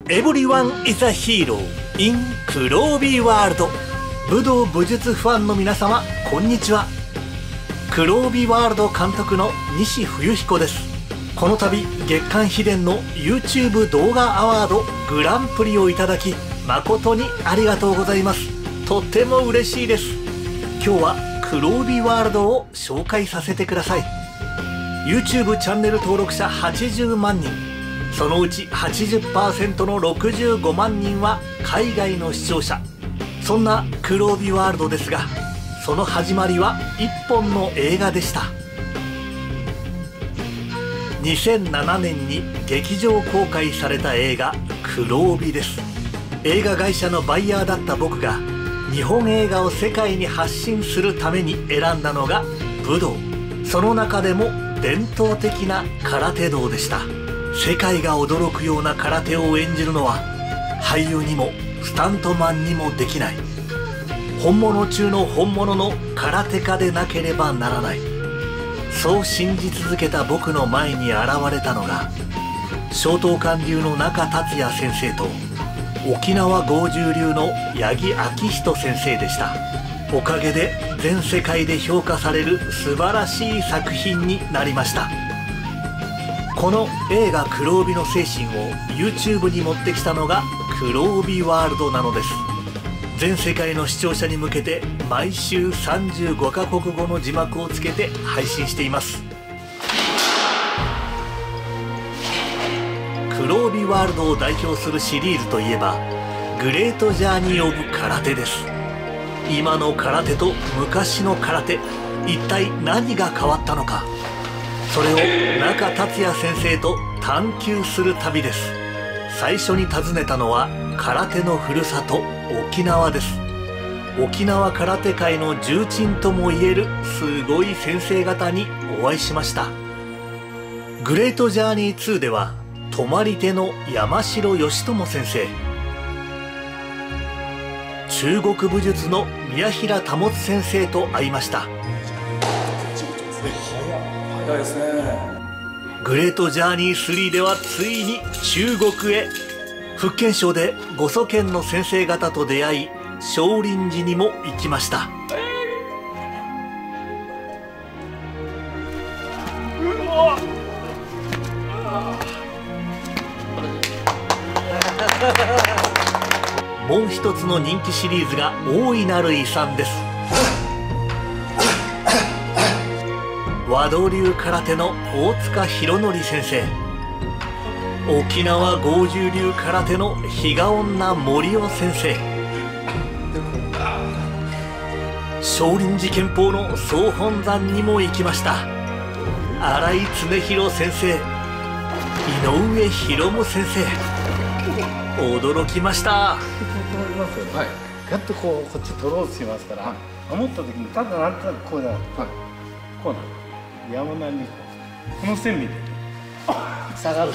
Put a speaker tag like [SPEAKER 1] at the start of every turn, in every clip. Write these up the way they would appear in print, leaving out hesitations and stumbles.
[SPEAKER 1] Everyone is a hero in 黒帯ワールド。武道武術ファンの皆様、こんにちは。黒帯ワールド監督の西冬彦です。この度月刊秘伝の YouTube 動画アワードグランプリをいただき、誠にありがとうございます。とっても嬉しいです。今日は黒帯ワールドを紹介させてください。 YouTube チャンネル登録者80万人、そのうち 80% の65万人は海外の視聴者。そんな黒帯ワールドですが、その始まりは一本の映画でした。2007年に劇場公開された映画「黒帯」です。映画会社のバイヤーだった僕が日本映画を世界に発信するために選んだのが武道。その中でも伝統的な空手道でした。世界が驚くような空手を演じるのは俳優にもスタントマンにもできない、本物中の本物の空手家でなければならない。そう信じ続けた僕の前に現れたのが松濤館流の中達也先生と沖縄剛柔流の八木昭仁先生でした。おかげで全世界で評価される素晴らしい作品になりました。この映画「黒帯」の精神を YouTube に持ってきたのが黒帯ワールドなのです。全世界の視聴者に向けて毎週35カ国語の字幕をつけて配信しています。黒帯ワールドを代表するシリーズといえばグレートジャーニー・オブ・空手です。今の空手と昔の空手、一体何が変わったのか、それを中達也先生と探求する旅です。最初に訪ねたのは空手のふるさと沖縄です。沖縄空手界の重鎮ともいえるすごい先生方にお会いしました。グレートジャーニー2では泊まり手の山城義友先生、中国武術の宮平保先生と会いました。
[SPEAKER 2] 早いですね。
[SPEAKER 1] グレートジャーニー3ではついに中国へ。福建省で御祖剣の先生方と出会い、少林寺にも行きました。もう一つの人気シリーズが大いなる遺産です。和道流空手の大塚博則先生、沖縄剛柔流空手の比嘉女森尾先生、少林寺拳法の総本山にも行きました。新井恒弘先生、井上博夢先生、驚きました。
[SPEAKER 3] はい、ガッとこっち取ろうとしますから、思った時にただなんとなくこうだ、こうなる。山なりにこの線見て下がる。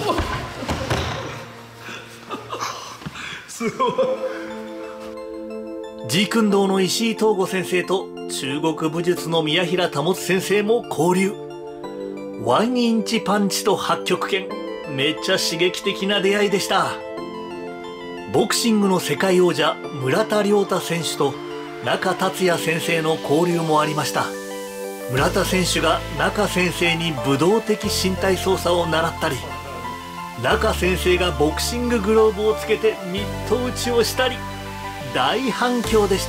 [SPEAKER 2] すごい。
[SPEAKER 1] ジークンドーの石井東吾先生と中国武術の宮平保先生も交流。ワンインチパンチと八極拳、めっちゃ刺激的な出会いでした。ボクシングの世界王者村田諒太選手と中達也先生の交流もありました。村田選手が中先生に武道的身体操作を習ったり、中先生がボクシンググローブをつけてミット打ちをしたり、大反響でした。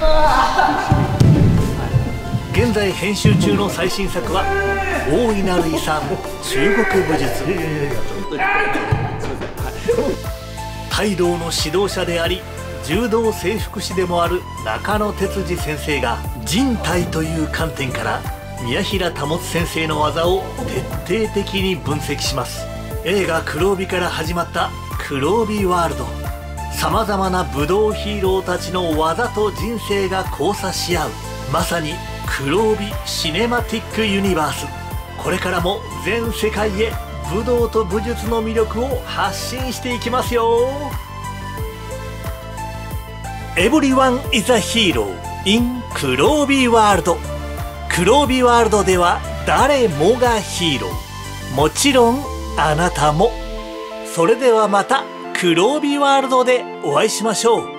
[SPEAKER 1] 現在編集中の最新作は大いなる遺産中国武術。泰道の指導者であり柔道整復師でもある中野哲司先生が人体という観点から宮平保先生の技を徹底的に分析します。映画「黒帯」から始まった黒帯ワールド、さまざまな武道ヒーローたちの技と人生が交差し合う、まさに黒帯シネマティックユニバース。これからも全世界へ武道と武術の魅力を発信していきますよ。Everyone is a hero in 黒帯ワールド。黒帯ワールドでは誰もがヒーロー。もちろんあなたも。それではまた黒帯ワールドでお会いしましょう。